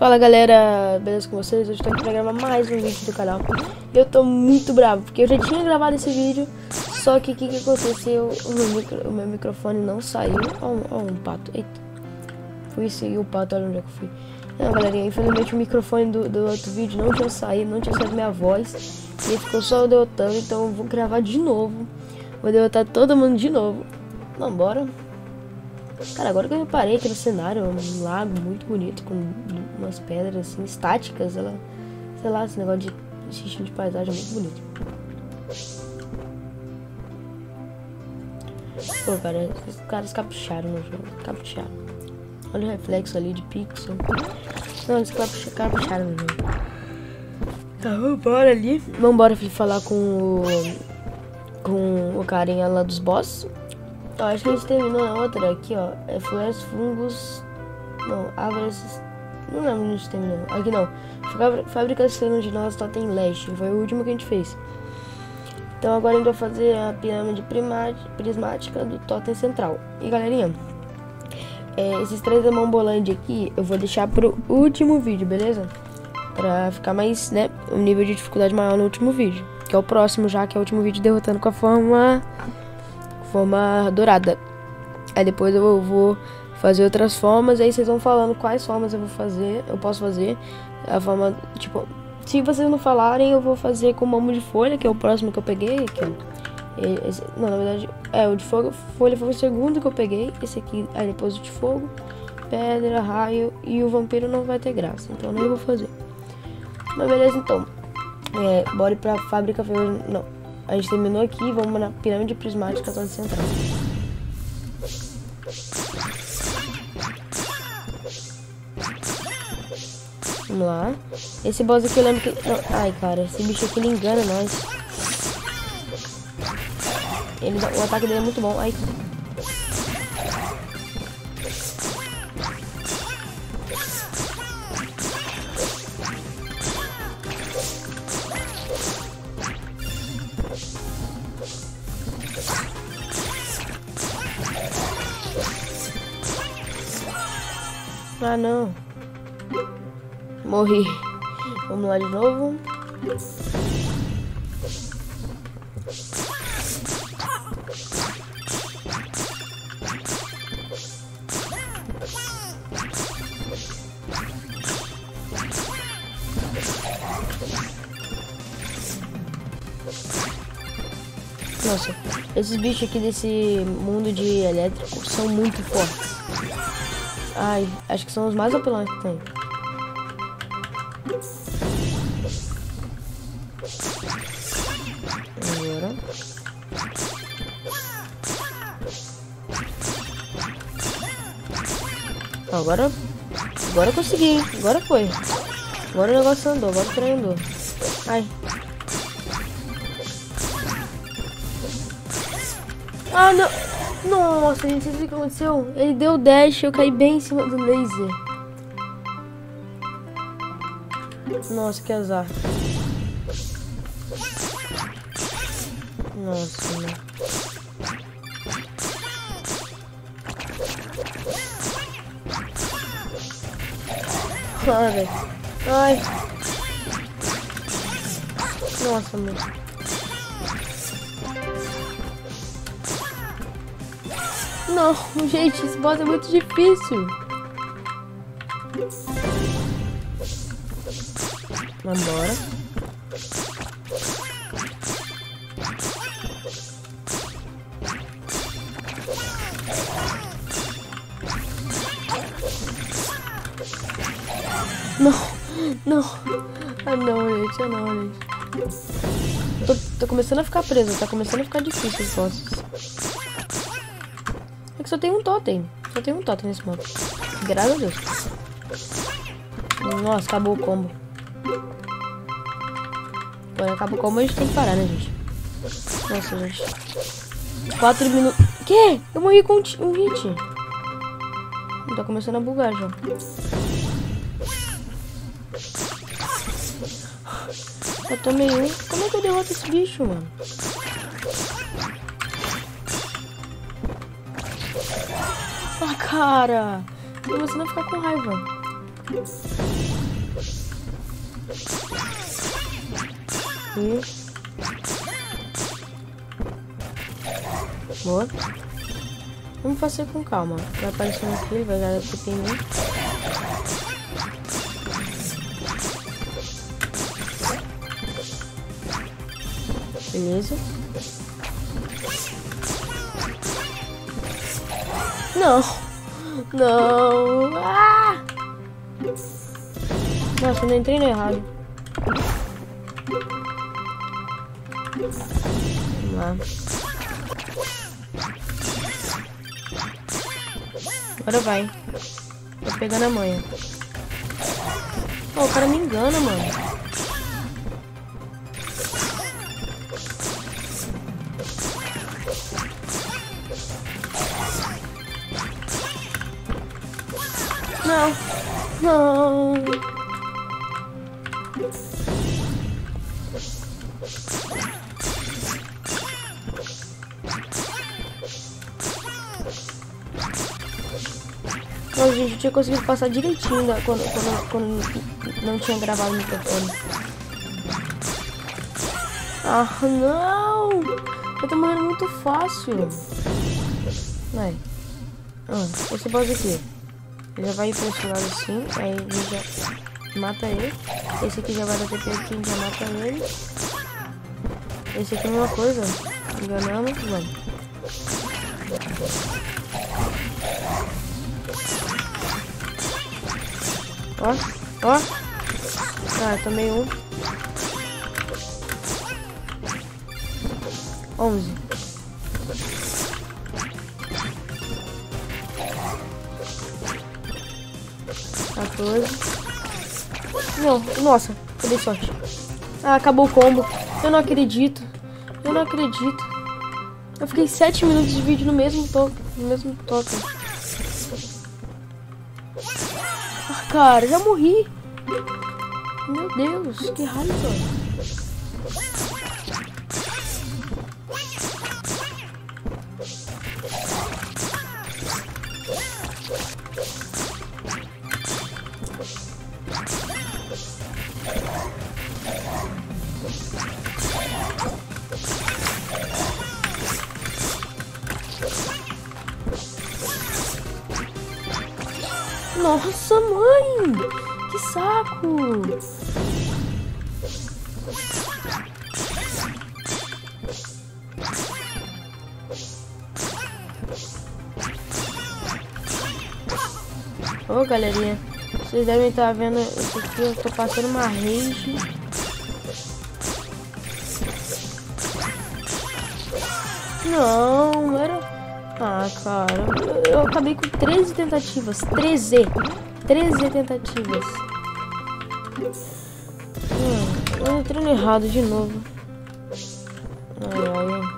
Fala galera, beleza com vocês? Hoje estou aqui para gravar mais um vídeo do canal. E eu tô muito bravo, porque eu já tinha gravado esse vídeo, só que o que aconteceu? O meu microfone não saiu. Ó, um pato, eita. Fui seguir o pato, olha onde é que eu fui. Não, galerinha, infelizmente o microfone do outro vídeo não tinha saído minha voz. E ele ficou só derrotando, então eu vou gravar de novo. Vou derrotar todo mundo de novo. Vambora. Cara, agora que eu reparei aqui no cenário, é um lago muito bonito, com umas pedras assim, estáticas, ela, sei lá, esse negócio de estilo de paisagem é muito bonito. Pô, cara, os caras capricharam no jogo, capricharam. Olha o reflexo ali de pixel. Não, eles capricharam no jogo. Tá, vambora ali. Vambora falar com o carinha lá dos boss. Ó, acho que a gente terminou na outra aqui, ó. É florestas, fungos. Não, árvores. Não lembro onde a gente terminou. Aqui não. Fabricação de novos totem leste. Foi o último que a gente fez. Então agora a gente vai fazer a pirâmide prismática do totem central. E galerinha, esses três da Mambolândia aqui eu vou deixar pro último vídeo, beleza? Pra ficar mais, né, um nível de dificuldade maior no último vídeo. Que é o próximo já, que é o último vídeo derrotando com a forma dourada. Aí depois eu vou fazer outras formas, aí vocês vão falando quais formas eu posso fazer. A forma, tipo, se vocês não falarem, eu vou fazer com mamo de folha, que é o próximo que eu peguei, não, na verdade, o de folha foi o segundo que eu peguei, esse aqui, aí depois o de fogo, pedra, raio, e o vampiro não vai ter graça, então nem vou fazer. Mas beleza, então, bora ir pra fábrica, não. A gente terminou aqui, vamos na pirâmide prismática toda central. Vamos lá. Esse boss aqui eu lembro que... Não. Ai, cara, esse bicho aqui ele engana nós. O ataque dele é muito bom. Ai. Ah, não. Morri. Vamos lá de novo. Nossa, esses bichos aqui desse mundo de elétrico são muito fortes. Ai, acho que são os mais apelantes que tem. Agora eu consegui. Agora foi. Agora o negócio andou. Agora o trem andou. Ai. Ah, não. Nossa, gente, vocês viram o que aconteceu? Ele deu dash, eu caí bem em cima do laser. Nossa, que azar. Nossa, né? Ah, velho. Ai. Nossa, mano. Não, gente, esse boss é muito difícil. Vambora. Não. Ah, não, gente. Ah, não, gente. Tô começando a ficar presa. Tá começando a ficar difícil os bosses. É que só tem um totem. Só tem um totem nesse modo. Graças a Deus. Nossa, acabou o combo. Quando acaba o combo, a gente tem que parar, né, gente? Nossa, gente. 4 minutos. Que? Eu morri com um hit. Tá começando a bugar já. Eu tomei um. Como é que eu derroto esse bicho, mano? Ah, cara. Tô começando a ficar com raiva. E... boa. Vamos fazer com calma. Vai aparecendo aqui, vai dar TP em mim. Beleza. Não. Não. Ah! Nossa, eu não entrei no errado. Vamos lá. Agora vai. Tô pegando a manha. Oh, o cara me engana, mano. Não. Não. Nossa, gente, eu tinha conseguido passar direitinho quando não tinha gravado o microfone. Ah, não! Eu tô morrendo muito fácil. Vai. Esse boss aqui. Ele já vai ir pra esse lado assim, aí a gente já mata ele. Esse aqui já vai dar TP aqui, a gente já mata ele. Esse aqui é a mesma coisa. Enganamos, vamos. Ó, ó. Ah, tomei um. 11. Não, nossa, cadê sorte? Ah, acabou o combo. Eu não acredito. Eu não acredito. Eu fiquei 7 minutos de vídeo no mesmo toque. Ah, cara, já morri. Meu Deus, que raiva. Nossa, mãe! Que saco! Ô, galerinha, vocês devem estar vendo isso aqui, eu tô passando uma rage. Não era... Ah, cara, eu acabei com 13 tentativas. 13 tentativas. Eu entrei no errado de novo. Ai, ai.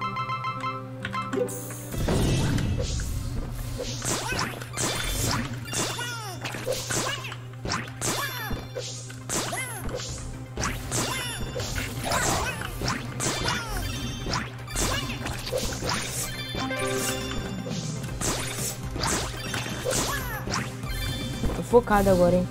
Tô focado agora, hein?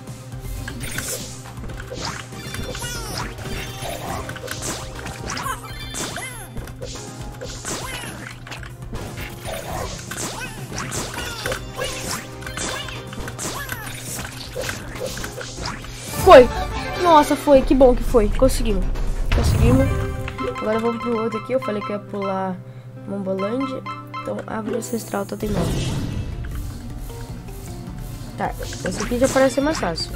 Foi! Nossa, foi! Que bom que foi! Conseguimos! Agora vamos pro outro aqui. Eu falei que ia pular Mombolândia. Então, árvore ancestral Totem Norte. Tá, esse aqui já parece ser mais fácil.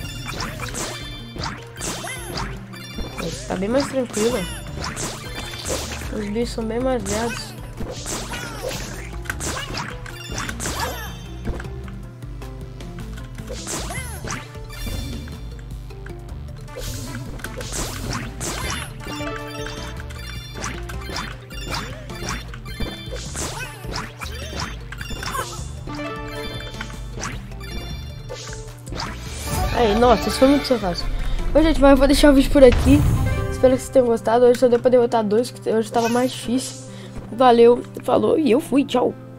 Esse tá bem mais tranquilo. Os bichos são bem mais velhos. Aí, nossa, isso foi muito fácil. Bom, gente, mas eu vou deixar o vídeo por aqui. Espero que vocês tenham gostado. Hoje só deu pra derrotar 2, que hoje tava mais difícil. Valeu, falou e eu fui, tchau.